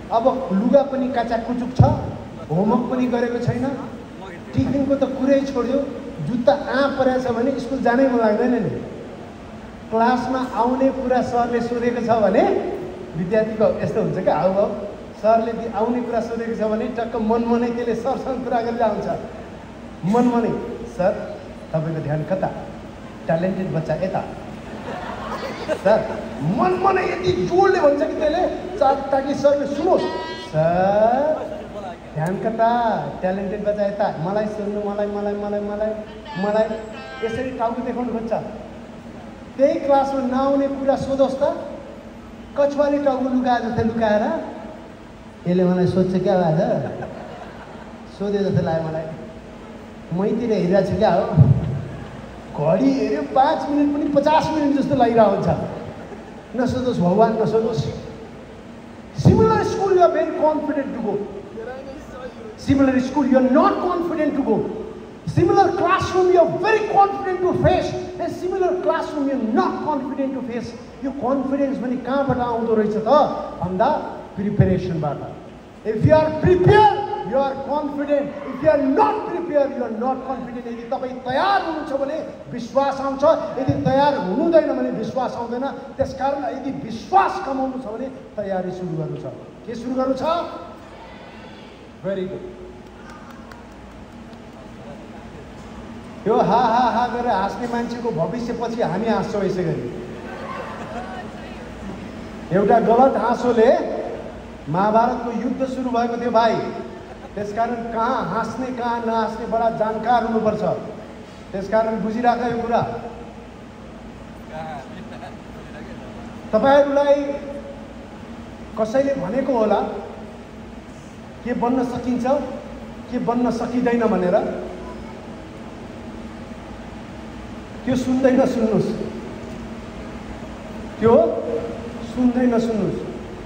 अब लुगा पनि काचाकुचुक छ, होमवर्क पनि गरेको छैन, टिफिनको त कुरै छोड्यो, जुत्ता परेछ भने स्कुल जानै मन लाग्दैन नि। क्लासमा आउने कुरा सरले सोधेको छ भने विद्यार्थीको यस्तो हुन्छ क्या, हाउभाउ सरले आउने कुरा सोधेको छ भने टक्क मनमनै त्यसले सरसँग कुरा गरेर आउँछ। मनमनै सर तपाईँको ध्यान कता, ट्यालेन्टेड बच्चा यता। सर मनमनै यति जोडले भन्छ कि त्यसले ताकि सरले सुनोस्, सर ध्यान कता, ट्यालेन्टेड बच्चा यता, मलाई सुन्नु, मलाई मलाई मलाई मलाई मलाई यसरी टाउको देखाउनु खोज्छ। त्यही क्लासमा नआउने कुरा सोधोस् त, कछुवाले टाउको लुकाए जस्तै लुकाएर यसले मलाई सोध्छ क्या आज, सोध्यो जस्तो लाग्यो मलाई। मैतिर हेरिरहेको छु क्या हो, घडी हेऱ्यो 5 मिनट पनि 50 मिनट जस्तो लागिरहेको हुन्छ। नसोधोस् भगवान्, नसोधोस्। Similar school you are very confident to go. Similar school you are not confident to go. Similar classroom you are very confident to face. And similar classroom you are not confident to face. Your confidence भने कहाँबाट आउँदो रहेछ त भन्दा प्रिपरेसनबाट। If you are prepared, you are confident. If you are not prepared, you are not confident. यदि तपाईँ तयार हुनुहुन्छ भने विश्वास आउँछ, यदि तयार हुनुहुँदैन भने विश्वास आउँदैन। त्यसकारण यदि विश्वास कमाउनु छ भने तयारी सुरु गर्नु छ। के सुरु गर्नु छ? Very good. यो हा हा हा गरेर हाँस्ने मान्छेको भविष्यपछि हामी हाँस्छौँ यसै गरी। एउटा गलत हाँसोले महाभारतको युद्ध सुरु भएको थियो भाइ। त्यसकारण कहाँ हाँस्ने कहाँ नहाँस्ने बडा जानकार हुनुपर्छ। त्यसकारण बुझिराख यो कुरा। तपाईहरुलाई कसैले भनेको होला के बन्न सकिन्छ के बन्न सकिदैन भनेर, त्यो सुन्दै नसुन्नुस्, त्यो सुन्दै नसुन्नुस्।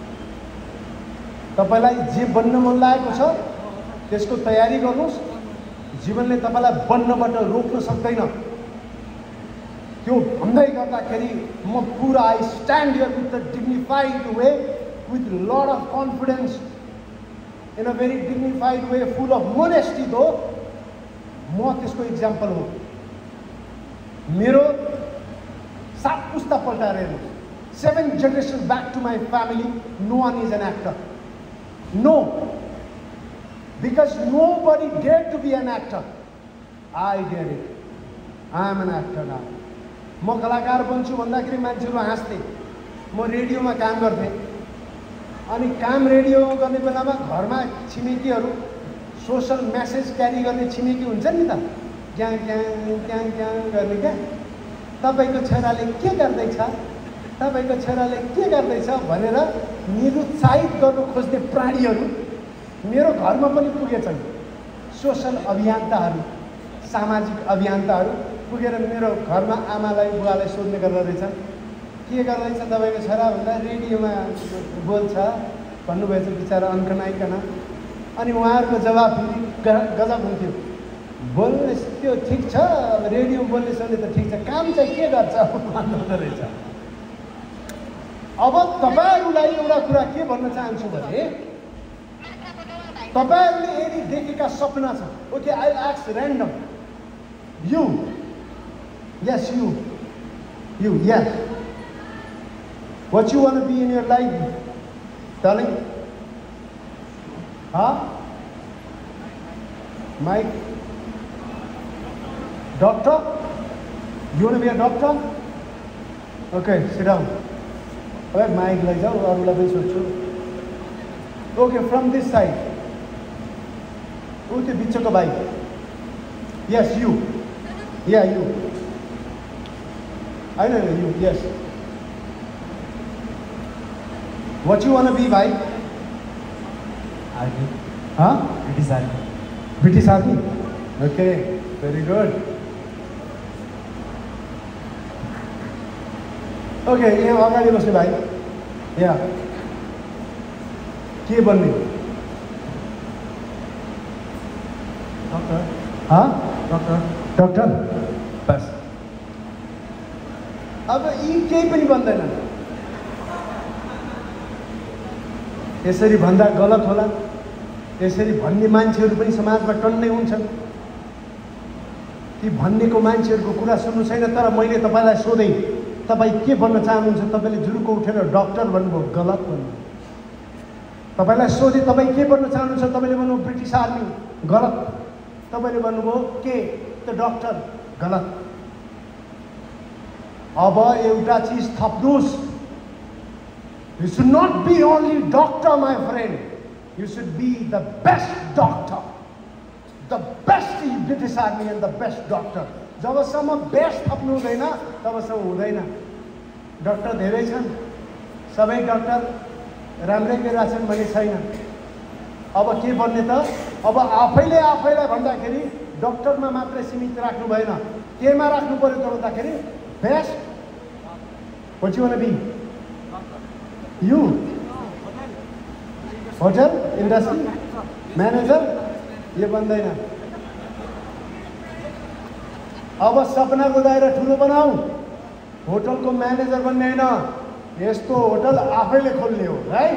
तपाईलाई जे बन्न मन लागेको छ त्यसको तयारी गर्नुस्। जीवनले तपाईलाई बन्नबाट रोक्न सक्दैन। त्यो भन्दै गर्दाखेरि म पुरा I stand here with the dignified way, with lot of confidence, in a very dignified way, full of honesty. दो म त्यसको इक्जाम्पल हो। मेरो 7 पुस्ता पल्टाएर हेर्नुहोस्, 7 generations back to my family, no one is an actor. No, because nobody dared to be an actor. I did it. I am an actor now. म कलाकार बन्छु भन्दाखेरि मान्छेहरू हाँस्थे। म रेडियोमा काम गर्थेँ, अनि काम रेडियो गर्ने बेलामा घरमा छिमेकीहरू सोशल मेसेज क्यारी गर्ने छिमेकी हुन्छ नि त, क्याँ क्याँ क्याँ क्याँ गर्ने क्या, तपाईँको छोराले के गर्दैछ, तपाईँको छोराले के गर्दैछ भनेर निरुत्साहित गर्न खोज्ने प्राणीहरू मेरो घरमा पनि पुगेछन्। सोशल अभियन्ताहरू, सामाजिक अभियन्ताहरू पुगेर मेरो घरमा आमालाई बुवालाई सोध्ने गर्दो रहेछन्, के गर्दैछ तपाईँको छोरा भन्दा रेडियोमा बोल्छ भन्नुभएछ बिचरा अन्कनाइकन। अनि उहाँहरूको जवाफ गजब हुन्थ्यो, बोल्ने त्यो ठिक छ, रेडियो बोल्ने सोध्ने त ठिक छ, काम चाहिँ के गर्छ भन्नुहुँदो रहेछ। अब तपाईहरुलाई एउटा कुरा के भन्न चाहन्छु भने तपाईहरुले यदि देखेका सपना छ, okay I will ask random, you yes you yes, what you want to be in your life, darling? Mike, doctor? You want to be a doctor? Okay, sit down. Alright, Mike like जाओ और उला भी सोचो. Okay, from this side. उसके बीच का भाई. Yes, you. Yeah, you. I know you. Yes. What you want to be, bhai? Army. Huh? British Army. British Army. Okay, very good. Okay, यहाँ अगाडि बस्ने भाइ. यहाँ के बन्ने? Doctor. हाँ? Doctor. बस. अब यी केही पनि बन्दैन. यसरी भन्दा गलत होला, यसरी भन्ने मान्छेहरू पनि समाजमा टन्नै हुन्छन्। ती भन्नेको मान्छेहरूको कुरा सुन्नु छैन। तर मैले तपाईँलाई सोधेँ, तपाईँ के भन्न चाहनुहुन्छ? तपाईँले जुरुको उठेर डक्टर भन्नुभयो, गलत भन्नुभयो। तपाईँलाई सोधेँ, तपाईँ के भन्न चाहनुहुन्छ? तपाईँले भन्नुभयो ब्रिटिस आर्मी, गलत। तपाईँले भन्नुभयो के? त डक्टर, गलत। अब एउटा चिज थप्नुहोस्, you should not be only doctor, my friend. You should be the best doctor, the best British Army and the best doctor. जबसम्म बेस्ट थप्नु हुँदैन तबसम्म हुँदैन। डक्टर धेरै छन्, सबै डक्टर राम्रै गरेका छन् भने छैन। अब के भन्ने त? अब आफैलाई भन्दाखेरि डक्टरमा मात्रै सीमित राख्नु भएन, केमा राख्नु पर्यो त भन्दाखेरि best. What you want to be? You? Hotel industry manager? यो बन्दैन। अब सपनाको दायरा ठुलो बनाऊ, होटलको म्यानेजर बन्ने होइन, यस्तो होटल आफैले खोल्ने हो, राइट?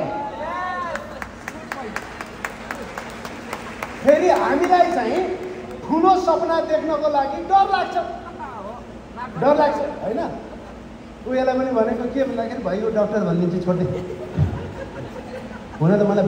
फेरि हामीलाई चाहिँ ठुलो सपना देख्नको लागि डर लाग्छ होइन? उयोलाई पनि भनेको के भन्दाखेरि भाइ यो डक्टर भन्ने चाहिँ छोड्दै हुन त मलाई